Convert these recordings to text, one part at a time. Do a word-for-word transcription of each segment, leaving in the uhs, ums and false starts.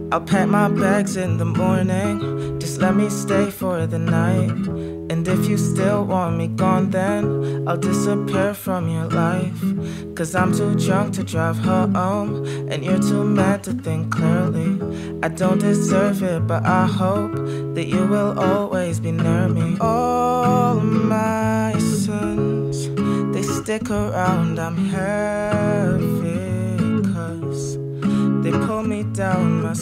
I'll pack my bags in the morning. Just let me stay for the night. And if you still want me gone, then I'll disappear from your life. Cause I'm too drunk to drive home, and you're too mad to think clearly. I don't deserve it, but I hope that you will always be near me. All my sins, they stick around, I'm heavy. Cause they pull me down, my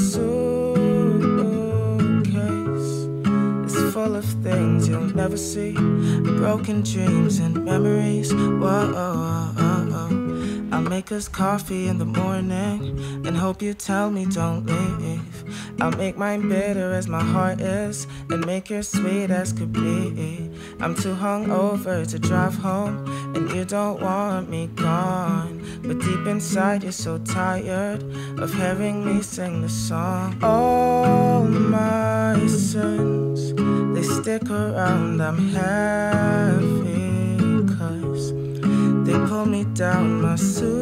suitcase is full of things you'll never see. Broken dreams and memories, whoa, oh, oh, oh. I'll make us coffee in the morning and hope you tell me don't leave. I'll make mine bitter as my heart is and make yours sweet as could be. I'm too hungover to drive home and you don't want me gone, but deep inside you're so tired of hearing me sing the song. All my sins, they stick around, I'm heavy. Cause they pull me down, my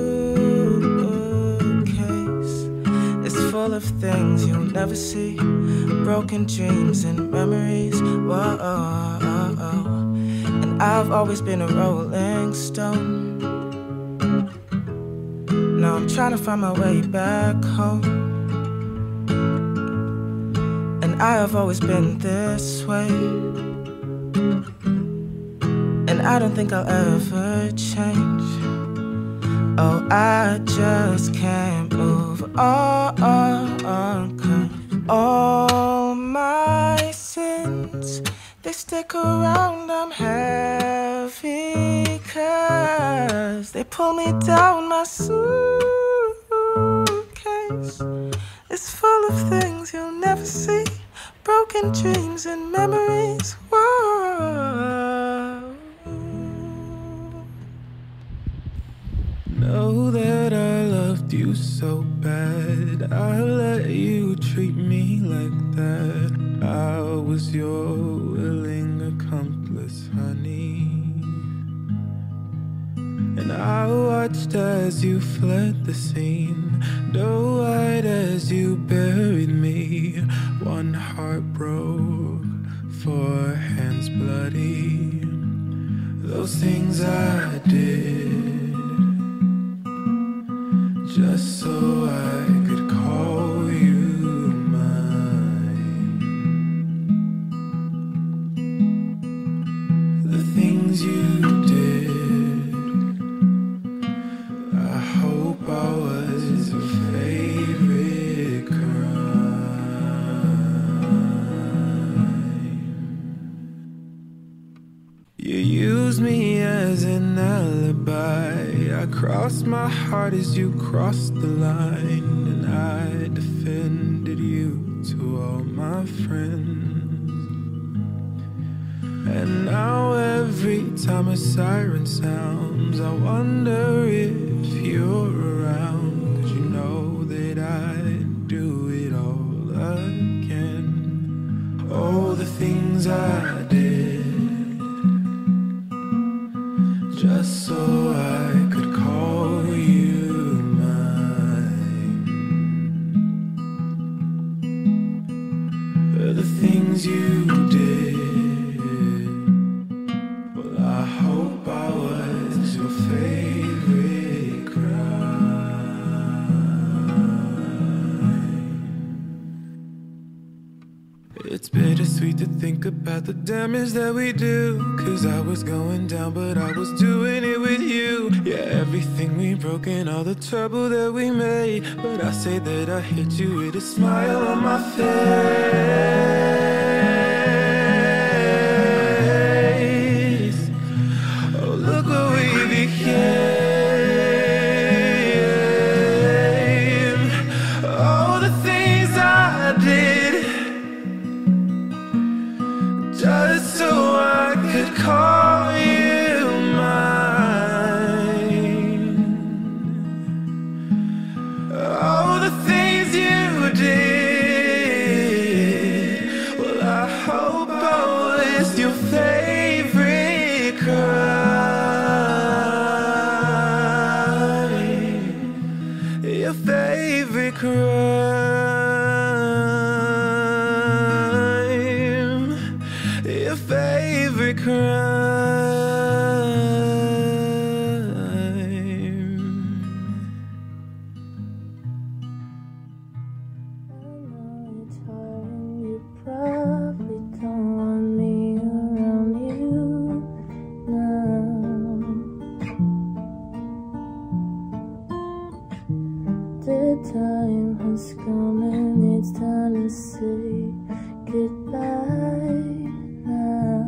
suitcase is full of things you'll never see. Broken dreams and memories, whoa, oh, oh, oh. And I've always been a rolling stone. Now I'm trying to find my way back home. And I have always been this way, and I don't think I'll ever change. Oh, I just can't move on, cause all my sins, they stick around, I'm heavy. Cause they pull me down, my suitcase is full of things you'll never see. Broken dreams and memories, whoa. Know that I loved you so bad, I let you treat me like that. I was your willing accomplice, honey. And I watched as you fled the scene, doe-eyed as you buried me. One heart broke, four hands bloody. Those things I did just so I could call you mine. The things you did, I hope I was your favorite crime. You used me as an alibi, I crossed my heart as you crossed the line, and I defended you to all my friends. And now every time a siren sounds, I wonder if you're around. Cause you know that I'd do it all again. All the things I did just so I could call you mine. The things you did, well, I hope I was your favorite crime. It's bittersweet to think about the damage that we do. Cause I was going down, but I was doing it with you. Yeah, everything we broke and all the trouble that we made. But I say that I hit you with a smile on my face. Oh, look what we became. All the things I did just so I could call you mine. All the things you did, well, I hope I was your favorite crime. Your favorite crime. every crime. The time has come and it's time to say goodbye now.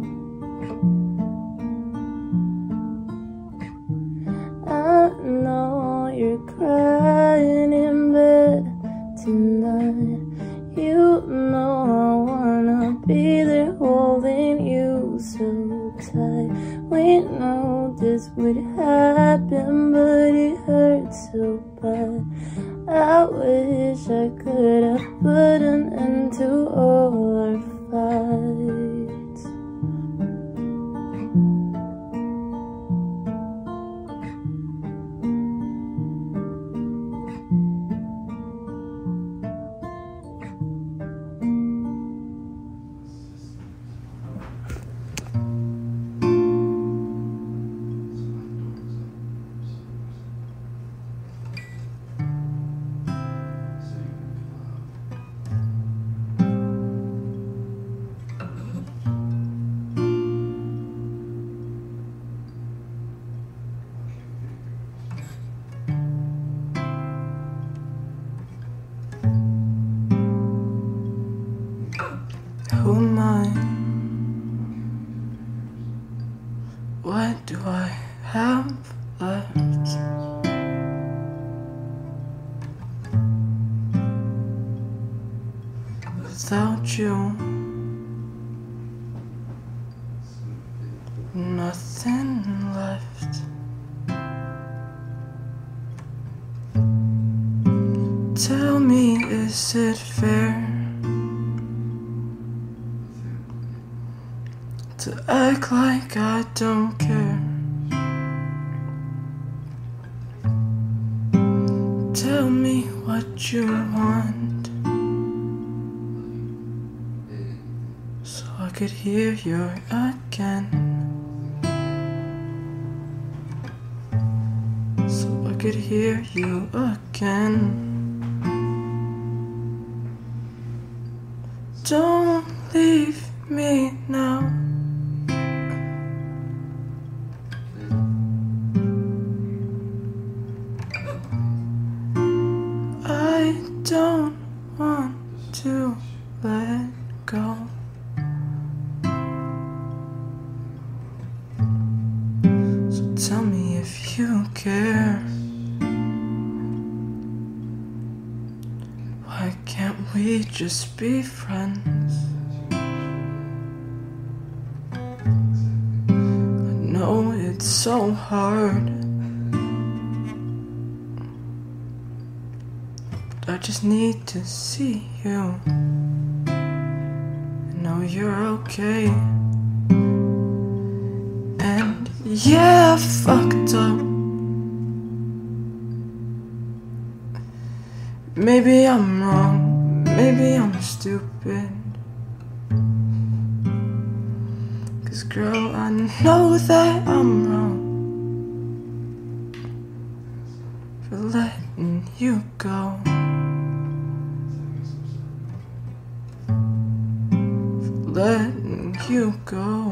I know you're crying in bed tonight. You know I wanna be there holding you so tight. We know this would happen, but it hurts so bad. I wish I could have put an end to all our fights. Who am I? What do I have left? Without you, nothing left. Tell me, is it fair to act like I don't care? Tell me what you want, so I could hear you again, so I could hear you again. Don't leave me now. I don't want to let go. So tell me if you care. Why can't we just be friends? I know it's so hard, I just need to see you and know you're okay. And yeah, I fucked up. Maybe I'm wrong, maybe I'm stupid. 'Cause girl, I know that I'm wrong for letting you go. Letting you go.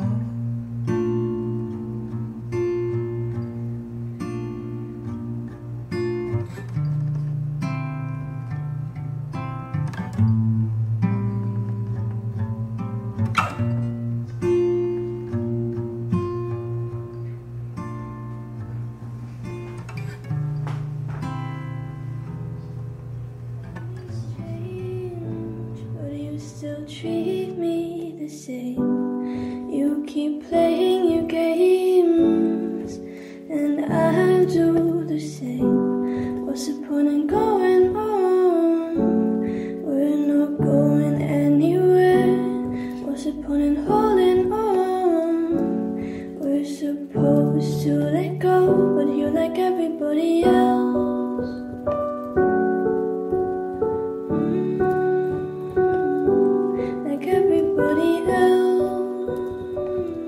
Strange, but you still treat me the same. You keep playing your games, and I do the same. What's the point in going on? We're not going anywhere. What's the point in holding on? We're supposed to let go, but you're like everybody else. Like everybody else.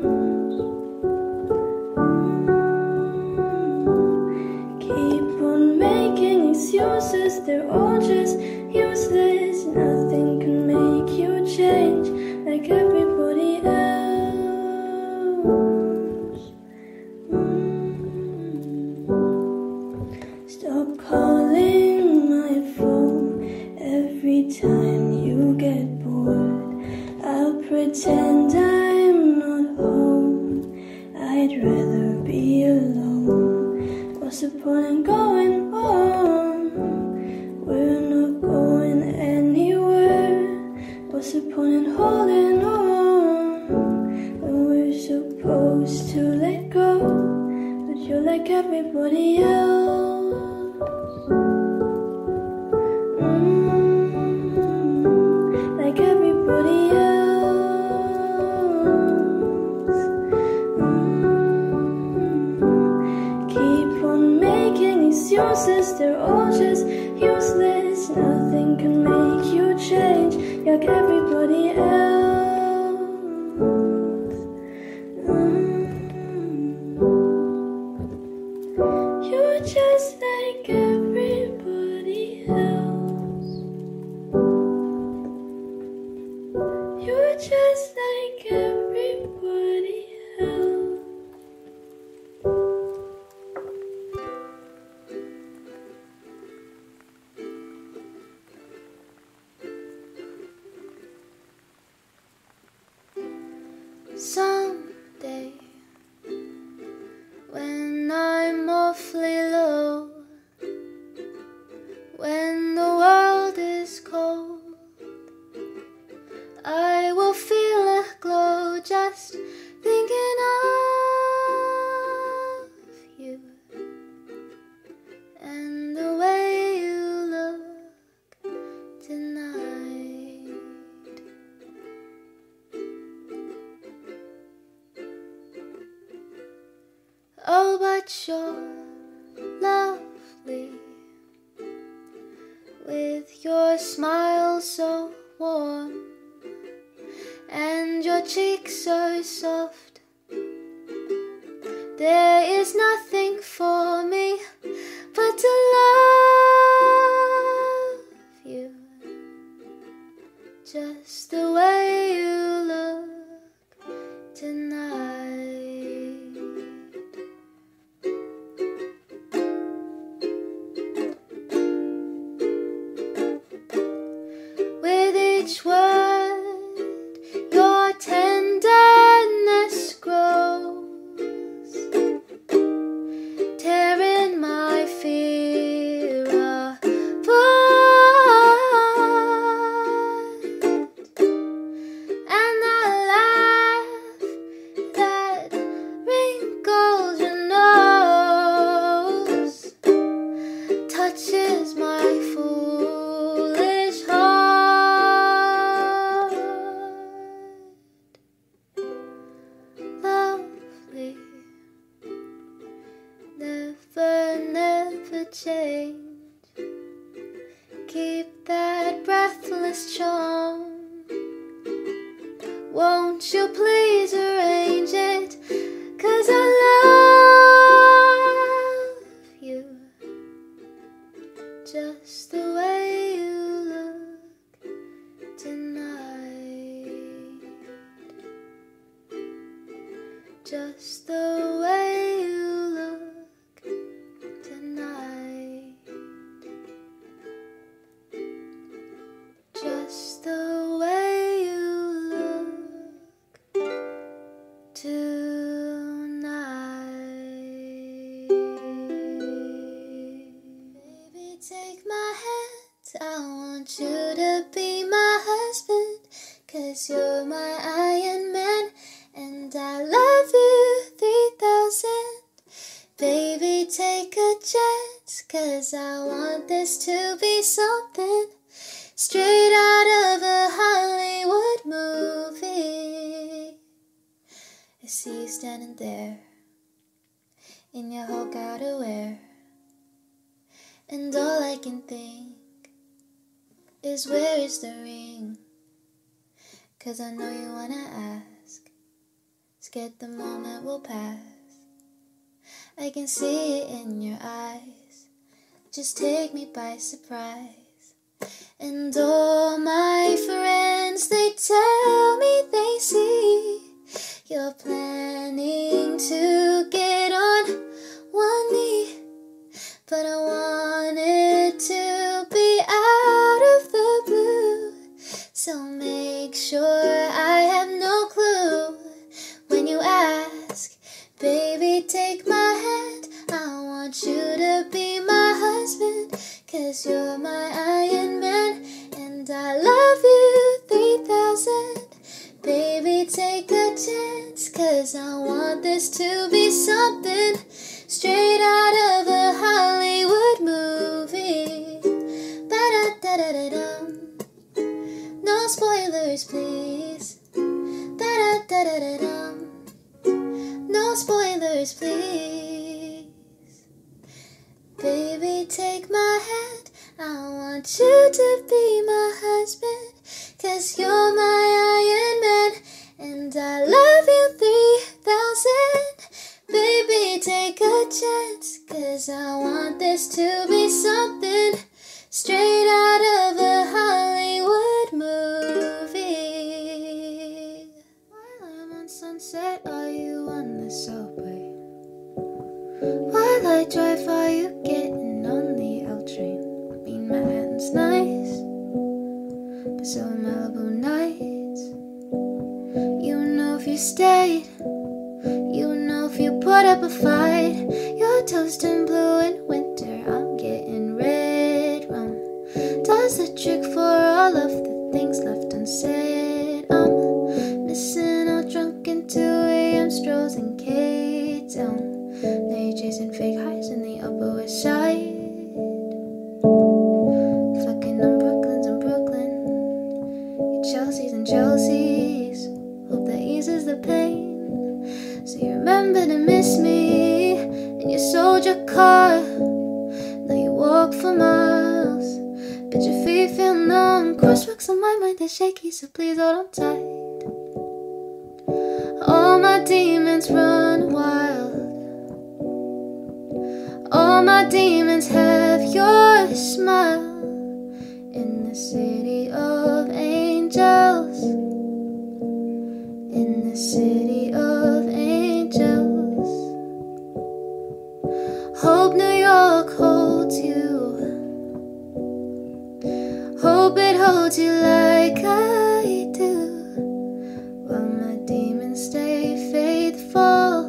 pretend I'm not home. I'd rather be alone. What's the point in going on? We're not going anywhere. What's the point in holding on when we're supposed to let go? But you're like everybody else. Mm, like everybody else. Mm, keep on making excuses, they're all just useless. Nothing can make you change like everybody else. Mm. You're just like everybody else. You're just like everybody else. Someday, when I'm awfully low, when the world is cold, I will feel a glow just thinking of you and the way you look tonight. Oh, but you're lovely, with your smile so warm and your cheeks so soft. There is nothing for me but to love you, just the way you look tonight. With each word, your tenderness grows, tearing my fear apart. And the laugh that wrinkles your nose touches my foolish heart. Lovely, never, never change. Keep that breathless charm. Won't you please arrange it? 'Cause I love you, just the way you look tonight. Just the way you look tonight. Just the way you look tonight. Baby, take my hand, I want you to be my husband, 'cause you're my Iron Man, and I love you three thousand. Baby, take a chance, 'cause I want this to be something straight out of a Hollywood movie. I see you standing there in your Hulk outerwear, and all I can think is, where is the ring? 'Cause I know you wanna ask, scared the moment will pass. I can see it in your eyes, just take me by surprise. And all my friends, they tell me they see you're planning to get on one knee, but I want it to be out of the blue, so make sure I have 'cause you're my Iron Man, and I love you three thousand. Baby, take a chance, 'cause I want this to be something straight out of a Hollywood movie. Ba-da-da-da-da-dum. No spoilers, please. Da-da-da-da-da-dum. No spoilers, please. Baby, take my hand. I want you to be my husband, 'cause you're my Iron Man, and I love you three thousand. Baby, take a chance, 'cause I want this to be something straight out of a Hollywood movie. While I'm on Sunset, are you on the subway? While I drive, are you getting on the L train? I mean, Manhattan's nice, but so are Malibu nights. You know if you stayed, you know if you put up a fight. You're toasting blue in winter, I'm getting red rum. Does the trick for all of the things left unsaid. I'm missing out drunk in two a.m. strolls in K-Town. Now you're chasing fake highs in the Upper West Side. Fucking on Brooklyn's in Brooklyn. Your Chelsea's and Chelsea's. Hope that eases the pain. So you remember to miss me, and you sold your car. Now you walk for miles, but your feet feel numb. Crosswalks on my mind, they're shaky, so please hold on tight. All my demons run wild. All my demons have your smile. In the city of angels, in the city of angels. Hope New York holds you. Hope it holds you like I do. While my demons stay faithful.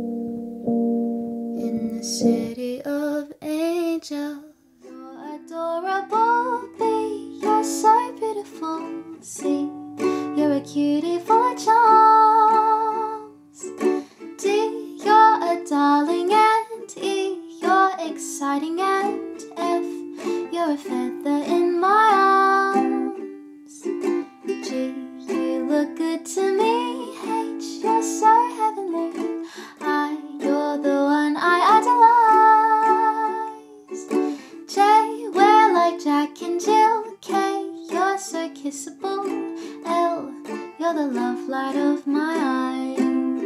In the city of angels. You're adorable, B. You're so beautiful, C. You're a cutie full of charms. D. You're a darling, and E. You're exciting, and F. You're a feather in my arms. G. You look good to me. H. You're so heavenly. I. You're the one I idolize. J. We're like Jack and Jill. K. You're so kissable. L. You're the love light of my eyes.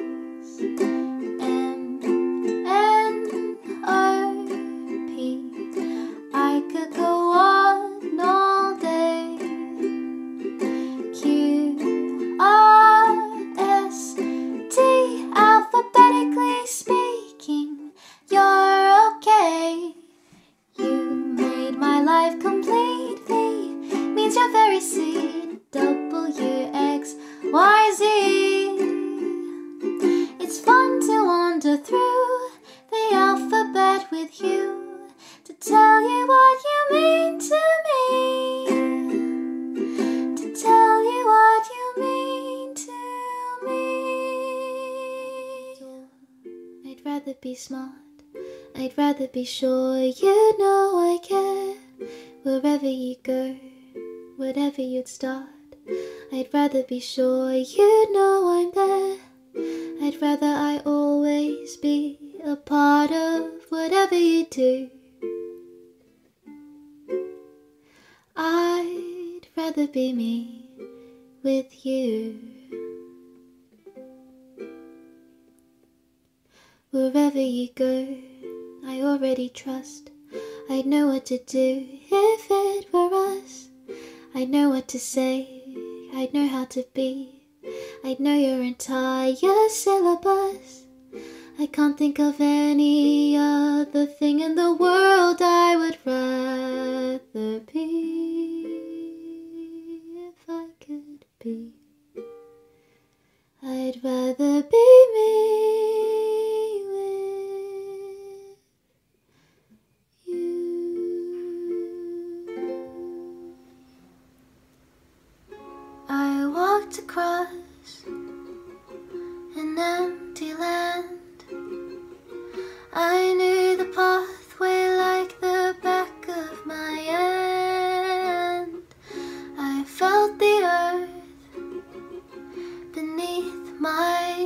M. N. O. P. I could go on all day. Q. R. S. T. Alphabetically speaking, you're okay. You made my life complete. V means you're very sweet. W. X. Y. Z. It's fun to wander through the alphabet with you, to tell you what you mean to me, to tell you what you mean to me. I'd rather be smart, I'd rather be sure you know I care. Wherever you go, whatever you'd start, I'd rather be sure you know I'm there. I'd rather I always be a part of whatever you do. I'd rather be me with you. Wherever you go, I already trust. I'd know what to do if it were us. I'd know what to say, I'd know how to be. I'd know your entire syllabus. I can't think of any other thing in the world I would rather be. If I could be, I'd rather be me with you.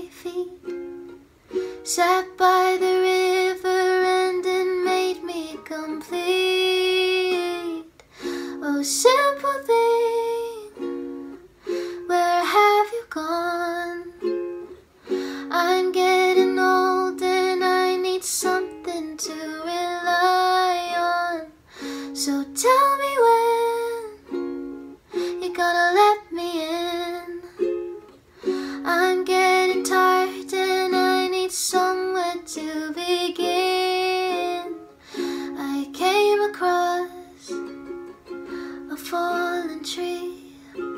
my feet. Sat by the river and it made me complete. Oh, simple thing, where have you gone? I'm getting old and I need something to rely on. So tell me when you're gonna let me in. I'm getting tired and I need somewhere to begin. I came across a fallen tree.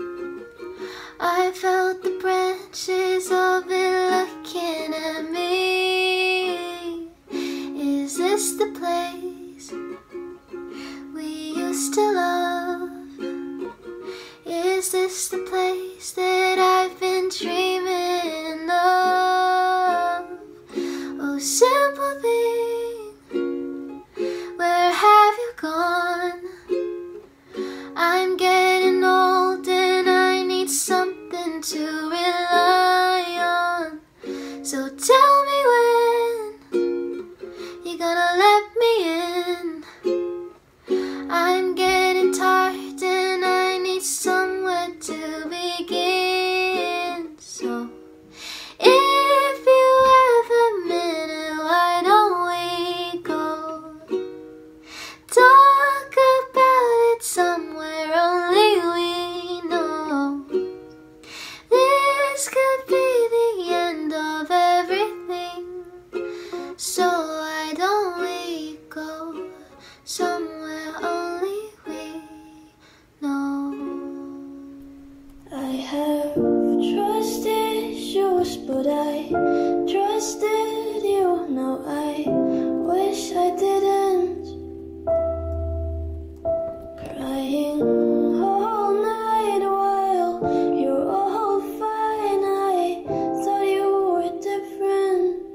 I felt the branches of it looking at me. Is this the place we used to love? Is this the place that I've been dreaming of? Oh, simple thing, where have you gone? I'm getting old and I need something to rely on. So tell me when you're gonna let me in. I'm getting tired and I need somewhere to begin. So if you have a minute, why don't we go talk about it somewhere only we know? This could be the end of everything. So why don't we go somewhere only we know? I have trust issues, but I trusted you. Now I wish I didn't. Crying all night while you're all fine. I thought you were different.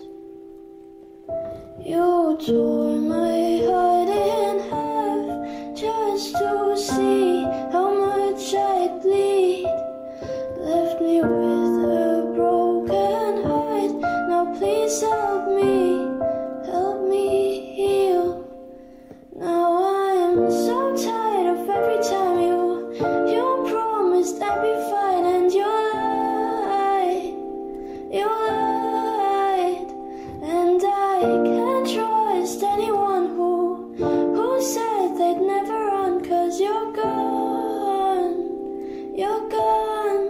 You tore my heart in half just to see how much I'd bleed. Left me with a broken heart. Now please help me, help me heal. Now I'm so tired of every time you, you promised I'd be fine and you lied, you lied. And I can't trust anyone who, who said they'd never run. Cause you're gone, you're gone.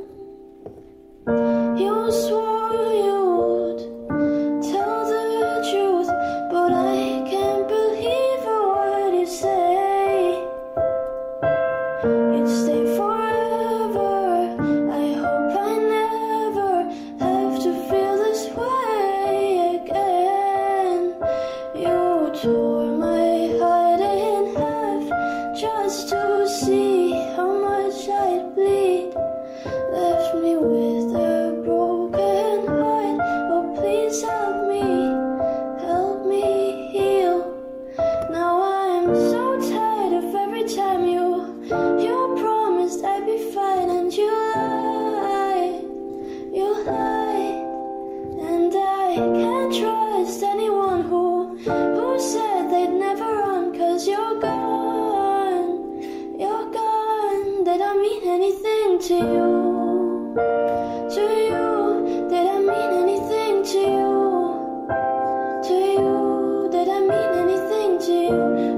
You swore you would tell the truth, but I can't believe a word you say. You'd stay forever. I hope I never have to feel this way again. You tore my heart in half just to see how much I'd bleed. Left me with a broken heart. Oh, please help me, help me heal. Now I'm so tired of every time you, you promised I'd be fine and you lied, you lied. And I can't trust anyone who, who said they'd never run. Cause you're gone, you're gone. Did I mean anything to you? To you, did I mean anything to you? To you, did I mean anything to you?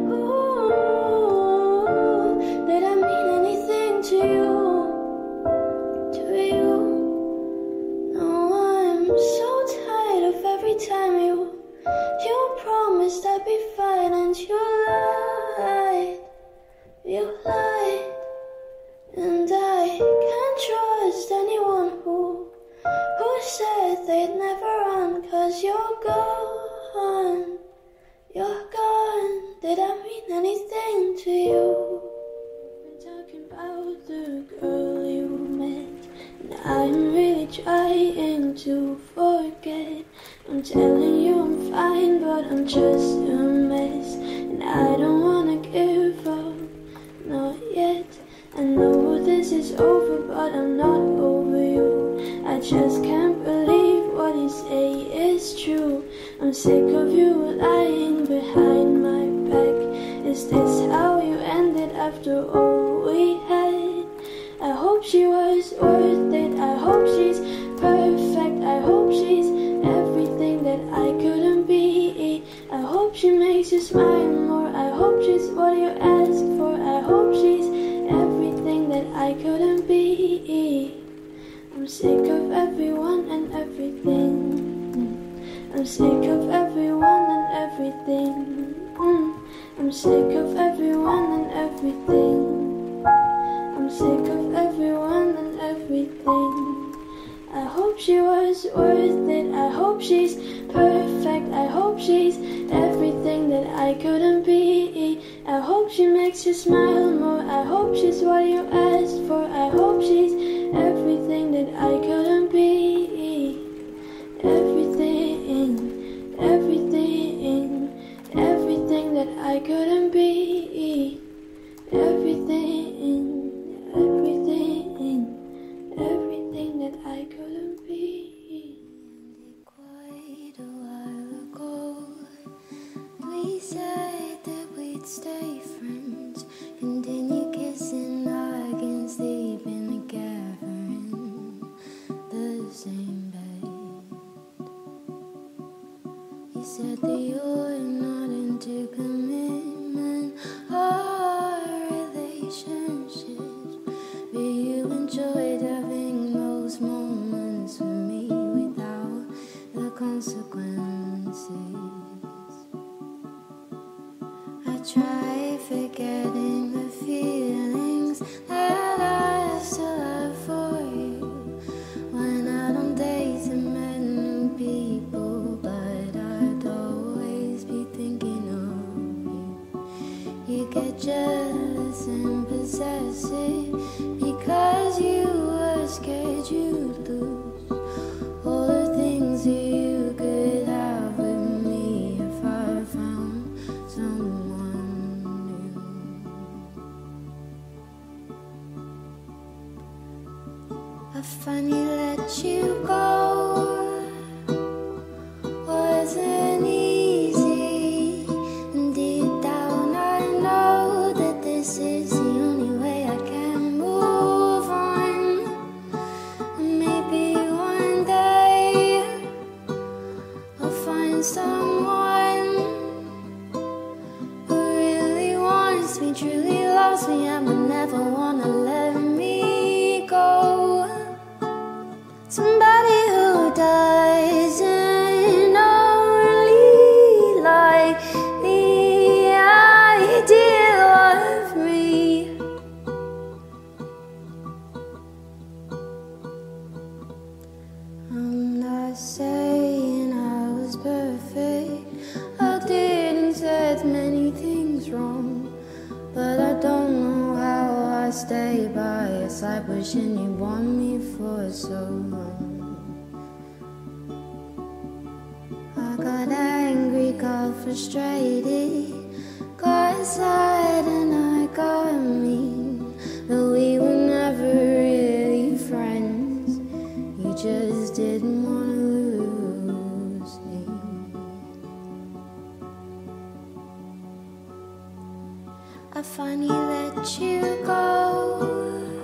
Ooh, did I mean anything to you? To you. Now I'm so tired of every time you, you promised I'd be fine and you lied, you lied. And I can't trust anyone who, who said they'd never run. Cause you're gone, you're gone. Did I mean anything to you? We're talking about the girl you met, and I'm really trying to forget. I'm telling you I'm fine, but I'm just a mess, and I don't wanna give up, not yet. I know this is over, but I'm not over you. I just can't believe sick of you lying behind my back. Is this how you ended after all we had? I hope she was worth it. I hope she's perfect. I hope she's everything that I couldn't be. I hope she makes you smile more. I hope she's what you asked for. I hope she's everything that I couldn't be. I'm sick of everyone and everything. I'm sick of everyone and everything. Mm. I'm sick of everyone and everything. I'm sick of everyone and everything. I hope she was worth it. I hope she's perfect. I hope she's everything that I couldn't be. I hope she makes you smile more. I hope she's what you asked for. I hope she's everything that I couldn't be. Everything, everything, everything that I couldn't be. Everything, everything, everything that I couldn't be. Quite a while ago, we said that we'd stay friends, continue kissing, hugging, sleeping together in the same bed. You said that you're not into commitment or relationships, but you enjoyed having those moments with me without the consequences. I try forgetting the feelings that I still have for you. Went out on dates and met new people, but I'd always be thinking of you. You get jealous and possessive because you were scared you'd lose all the things that you could have with me if I found someone new. I finally let you go. Wasn't easy, and deep down I know that this is the only way I can move on. Maybe one day I'll find someone who really wants me, truly loves me, and would never wanna let me go. Somebody who doesn't only like the idea of me. I'm not saying I was perfect. I didn't set many things wrong, but I don't know how I stay by your side, wishing you want me for so long. I got angry, got frustrated, got sad and I got mean, but we were never really friends. You just didn't want to lose me. I finally let you go.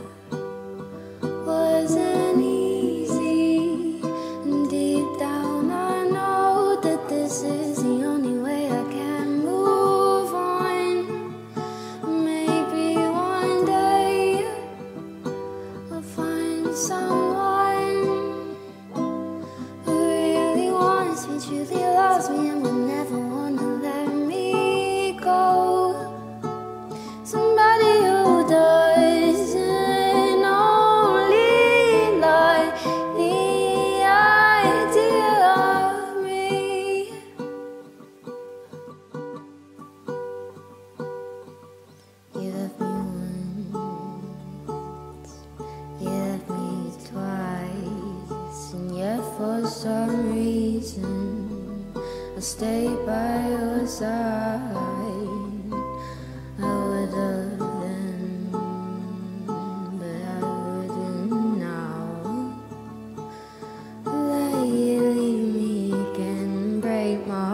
Wasn't easy, and deep down I know that this is the only way I can move on. Maybe one day I'll find someone who really wants me, truly loves me, and will never wanna let me go. Somebody who doesn't only like the idea of me. You left me once, you left me twice, and yet for some reason I stayed by your side. I would have then, but I wouldn't now. Let you leave me again, break my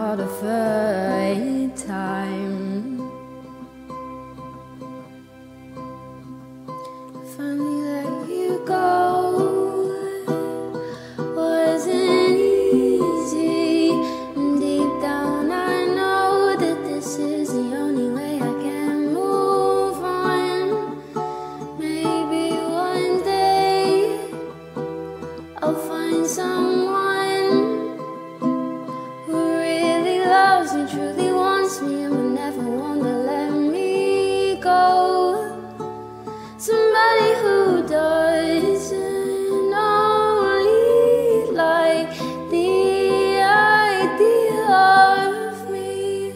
I'll find someone who really loves me, truly wants me, and will never want to let me go. Somebody who doesn't only like the idea of me.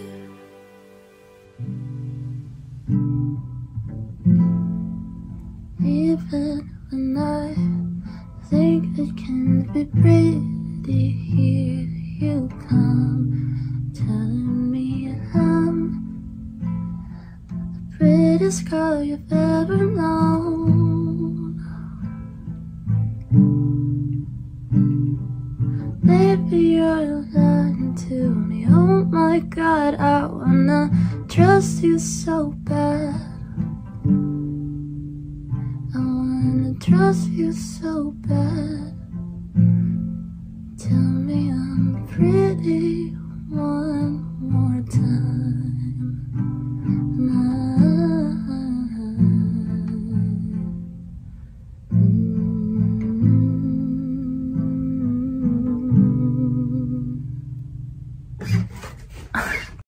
Even when I think it can be pretty, here you come, telling me I'm the prettiest girl you've ever known. Maybe you're lying to me. Oh my God, I wanna trust you so bad. I wanna trust you so bad. Tell me I'm pretty one more time. Mm-hmm.